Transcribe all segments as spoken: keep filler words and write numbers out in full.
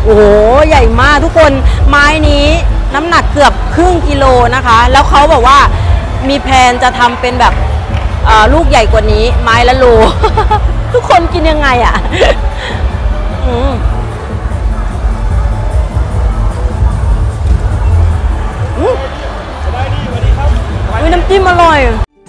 โอ้โหใหญ่มากทุกคนไม้นี้น้ำหนักเกือบครึ่งกิโลนะคะแล้วเขาบอกว่ามีแพลนจะทำเป็นแบบลูกใหญ่กว่านี้ไม้ละโล ทุกคนกินยังไงอ่ะ อืมอืมน้ำจิ้มอร่อย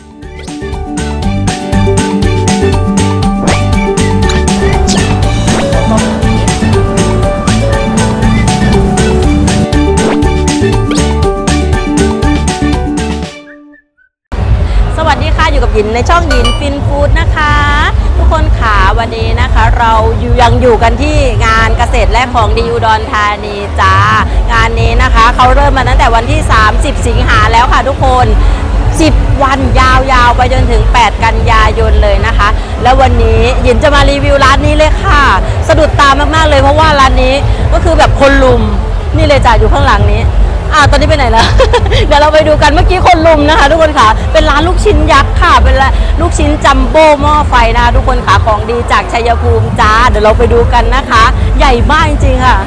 อยู่กับยินในช่องยินฟินฟู้ดนะคะทุกคนขาวันนี้นะคะเราอยู่ยังอยู่กันที่งานเกษตรและของดีอุดรธานีจ้างานนี้นะคะเขาเริ่มมาตั้งแต่วันที่สามสิบสิงหาแล้วค่ะทุกคนสิบวันยาวๆไปจนถึงแปดกันยายนเลยนะคะแล้ววันนี้ยินจะมารีวิวร้านนี้เลยค่ะสะดุดตามากๆเลยเพราะว่าร้านนี้ก็คือแบบคนลุมนี่เลยจ้ะอยู่ข้างหลังนี้อ่าตอนนี้ไปไหนแล้ว เดี๋ยวเราไปดูกันเมื่อกี้คนลุมนะคะทุกคนค่ะเป็นร้านลูกชิ้นยักษ์ค่ะเป็นลูกชิ้นจัมโบ้หม้อไฟนะคะทุกคนค่ะของดีจากชัยภูมิจ้าเดี๋ยวเราไปดูกันนะคะใหญ่มากจริงๆค่ะ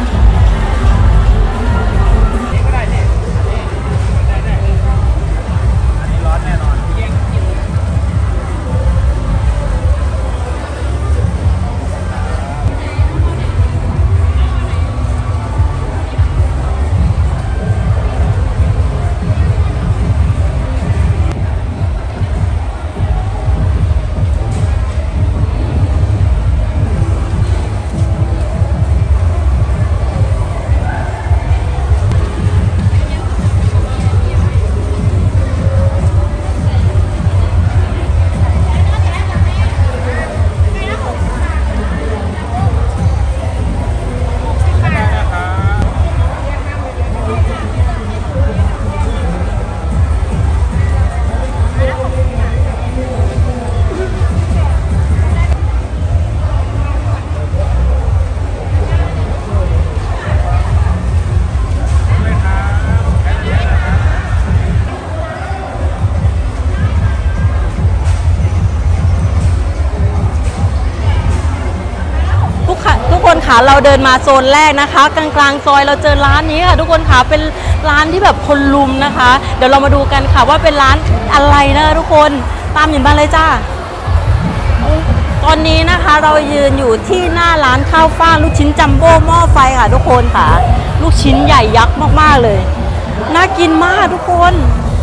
เราเดินมาโซนแรกนะคะกลางๆซอยเราเจอร้านนี้ค่ะทุกคนค่ะเป็นร้านที่แบบคนลุมนะคะเดี๋ยวเรามาดูกันค่ะว่าเป็นร้านอะไรนะทุกคนตามหยินมาเลยจ้าตอนนี้นะคะเรายืนอยู่ที่หน้าร้านข้าวฟ่างลูกชิ้นจัมโบ้หม้อไฟค่ะทุกคนค่ะลูกชิ้นใหญ่ยักษ์มากๆเลยน่ากินมากทุกคน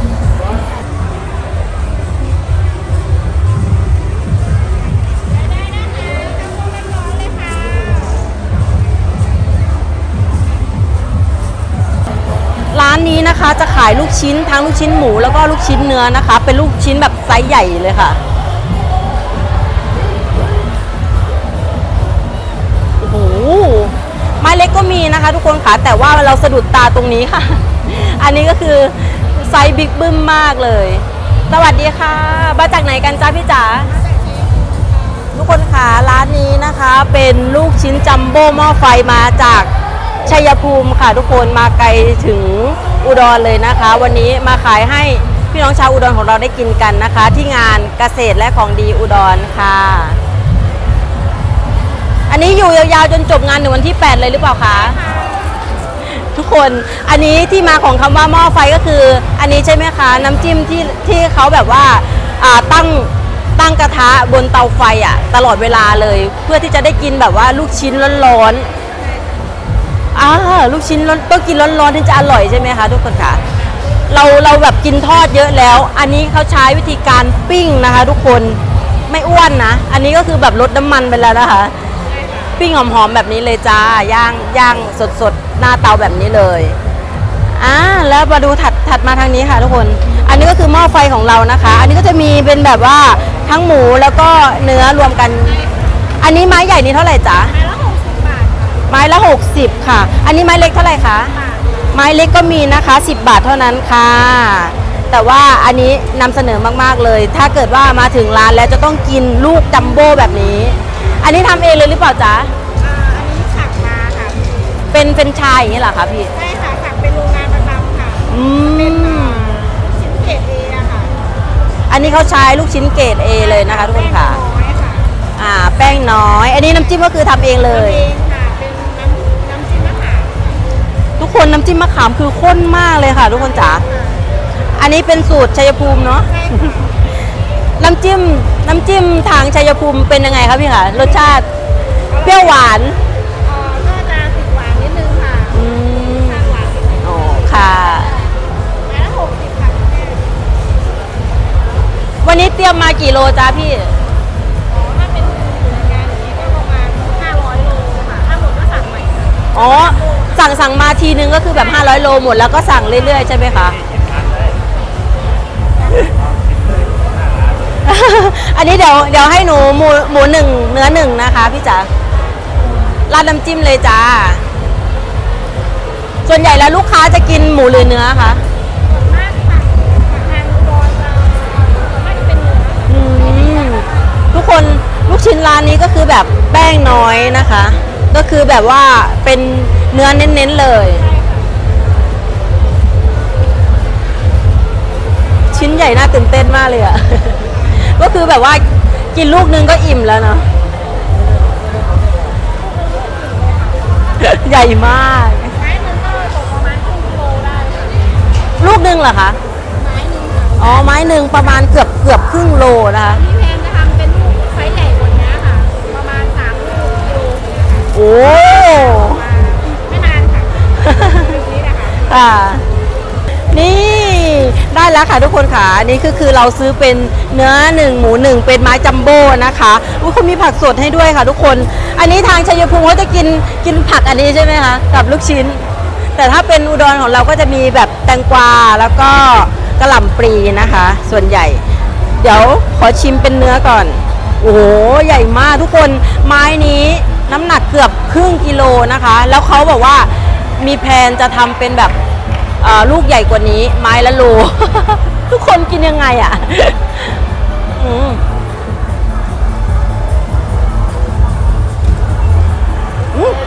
ร้านนี้นะคะจะขายลูกชิ้นทั้งลูกชิ้นหมูแล้วก็ลูกชิ้นเนื้อนะคะเป็นลูกชิ้นแบบไซส์ใหญ่เลยค่ะโอ้โหไม้เล็กก็มีนะคะทุกคนค่ะแต่ว่าเราสะดุดตาตรงนี้ค่ะอันนี้ก็คือไซส์บิ๊กบึ้มมากเลยสวัสดีค่ะมาจากไหนกันจ้าพี่จ๋าทุกคนค่ะร้านนี้นะคะเป็นลูกชิ้นจัมโบ้หม้อไฟมาจากชัยภูมิค่ะทุกคนมาไกลถึงอุดรเลยนะคะวันนี้มาขายให้พี่น้องชาวอุดรของเราได้กินกันนะคะที่งานเกษตรและของดีอุดรค่ะอันนี้อยู่ยาวๆจนจบงานถึงวันที่แปดเลยหรือเปล่าคะทุกคนอันนี้ที่มาของคำว่าหม้อไฟก็คืออันนี้ใช่ไหมคะน้ำจิ้มที่ที่เขาแบบว่าตั้งตั้งกระทะบนเตาไฟอ่ะตลอดเวลาเลยเพื่อที่จะได้กินแบบว่าลูกชิ้นร้อนอ่าลูกชิ้นต้องกินร้อนๆถึงจะอร่อยใช่ไหมคะทุกคนค่ะเราเราแบบกินทอดเยอะแล้วอันนี้เขาใช้วิธีการปิ้งนะคะทุกคนไม่อ้วนนะอันนี้ก็คือแบบลดน้ำมันไปแล้วนะคะปิ้งหอมๆแบบนี้เลยจ้าย่างย่างสดๆหน้าเตาแบบนี้เลยอ่าแล้วมาดูถัดถัดมาทางนี้ค่ะทุกคนอันนี้ก็คือหม้อไฟของเรานะคะอันนี้ก็จะมีเป็นแบบว่าทั้งหมูแล้วก็เนื้อรวมกันอันนี้ไม้ใหญ่นี้เท่าไหร่จ๊ะไม้ละหกสิบค่ะอันนี้ไม้เล็กเท่าไหร่คะไม้เล็กก็มีนะคะสิบบาทเท่านั้นค่ะแต่ว่าอันนี้นำเสนอมากๆเลยถ้าเกิดว่ามาถึงร้านแล้วจะต้องกินลูกจัมโบ้แบบนี้อันนี้ทำเองเลยหรือเปล่าจ๊ะอ่าอันนี้สั่งมาค่ะเป็นเป็นชายอย่างนี้เหรอคะพี่ใช่ค่ะสั่งเป็นโรงงานประจำค่ะอืมเป็นลูกชิ้นเกรดเออะค่ะอันนี้เขาใช้ลูกชิ้นเกรดเอเลยนะคะทุกคนค่ะอ่าแป้งน้อยอันนี้น้ำจิ้มก็คือทำเองเลยจิ้มมะขามคือข้นมากเลยค่ะทุกคนจ๋าอันนี้เป็นสูตรชัยภูมิเนาะน้ำจิ้มน้ำจิ้มทางชัยภูมิเป็นยังไงครับพี่คะรสชาติเปรี้ยวหวานอ๋อก็จะติดหวานนิดนึงค่ะอืมหวานนิดนึงอ๋อค่ะไม้ละหกสิบค่ะแม่วันนี้เตรียมมากี่โลจ้าพี่อ๋อถ้าเป็นอยู่ในงานอย่างนี้ก็ประมาณห้าร้อยโลค่ะถ้าหมดก็สั่งใหม่อ๋อสั่งสั่งมาทีนึงก็คือแบบห้าร้อยโลหมดแล้วก็สั่งเรื่อยๆใช่ไหมคะอันนี้เดี๋ยวเดี๋ยวให้หนูหมูหมูหนึ่งเนื้อหนึ่งนะคะพี่จ๋าราดน้ำจิ้มเลยจ้าส่วนใหญ่แล้วลูกค้าจะกินหมูหรือเนื้อคะมากค่ะทางอุดรจะไม่เป็นเนื้ออืมทุกคนลูกชิ้นร้านนี้ก็คือแบบแป้งน้อยนะคะ ก็คือแบบว่าเป็นเนื้อเน้นๆเลยชิ้นใหญ่น่าตื่นเต้นมากเลยอะก็คือแบบว่ากินลูกนึงก็อิ่มแล้วเนาะใหญ่มากไม้นึงก็ตกประมาณครึ่งกิโลได้ลูกนึงเหรอคะไม้นึงค่ะอ๋อไม้หนึ่งประมาณเกือบเกือบครึ่งโลนะคะพี่แพนจะทำเป็นลูกไซส์ใหญ่กว่านี้ค่ะประมาณสามลูกกิโลโอ้ไม่นานค่ะนี่แหละค่ะค่ะนี่ได้แล้วค่ะทุกคนค่ะอันนี้ก็คือเราซื้อเป็นเนื้อหนึ่งหมูหนึ่งเป็นไม้จัมโบ้นะคะอุ้ยเขามีผักสดให้ด้วยค่ะทุกคนอันนี้ทางชัยภูมิเขาจะกินกินผักอันนี้ใช่ไหมคะกับลูกชิ้นแต่ถ้าเป็นอุดรของเราก็จะมีแบบแตงกวาแล้วก็กระหล่ำปลีนะคะส่วนใหญ่เดี๋ยวขอชิมเป็นเนื้อก่อนโอ้โหใหญ่มากทุกคนไม้นี้น้ำหนักเกือบครึ่งกิโลนะคะแล้วเขาบอกว่ามีแพลนจะทำเป็นแบบลูกใหญ่กว่านี้ไม้ละโล ทุกคนกินยังไงอ่ะอืมอืม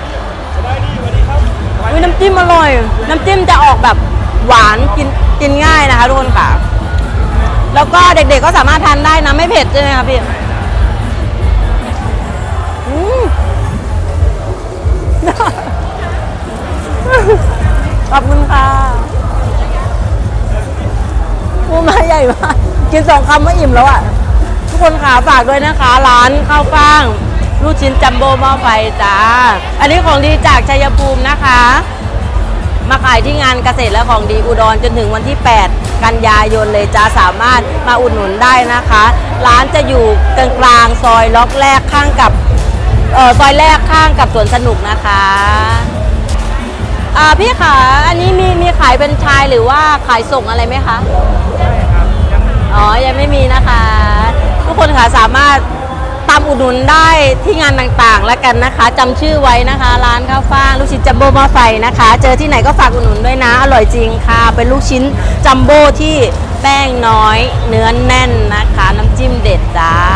น้ำจิ้มอร่อยน้ำจิ้มจะออกแบบหวานกินกินง่ายนะคะทุกคนค่ะแล้วก็เด็กๆก็สามารถทานได้นะไม่เผ็ดใช่ไหมคะพี่อืมขอบคุณค่ะปูมาใหญ่มากกินสองคำก็อิ่มแล้วอ่ะทุกคนขาฝากด้วยนะคะร้านข้าวฟ่างลูกชิ้นจัมโบ้หม้อไฟจ้าอันนี้ของดีจากชัยภูมินะคะมาขายที่งานเกษตรและของดีอุดรจนถึงวันที่แปดกันยายนเลยจ้าสามารถมาอุดหนุนได้นะคะร้านจะอยู่กลางกลางซอยล็อกแรกข้างกับเออซอยแรกข้างกับสวนสนุกนะคะอ่าพี่ขาอันนี้มีมีขายเป็นชายหรือว่าขายส่งอะไรไหมคะไม่ครับยังไม่มีอ๋อยังไม่มีนะคะทุกคนค่ะสามารถตามอุดหนุนได้ที่งานต่างๆแล้วกันนะคะจำชื่อไว้นะคะร้านข้าวฟ่างลูกชิ้นจัมโบ้หม้อไฟนะคะเจอที่ไหนก็ฝากอุดหนุนด้วยนะอร่อยจริงค่ะเป็นลูกชิ้นจัมโบ้ที่แป้งน้อยเนื้อแน่นนะคะน้ำจิ้มเด็ดจ้า